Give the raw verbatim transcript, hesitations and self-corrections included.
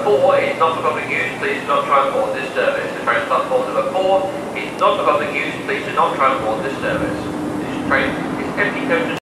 four is not for public use, please do not try and board this service. The train platform number four is not for public use, please do not try and board this service. This train is empty coach.